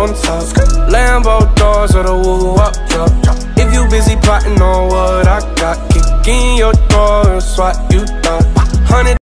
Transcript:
on top. Lambo doors or the woo up, yeah. If you busy plotting on what I got, kick in your door and swat you thought. 100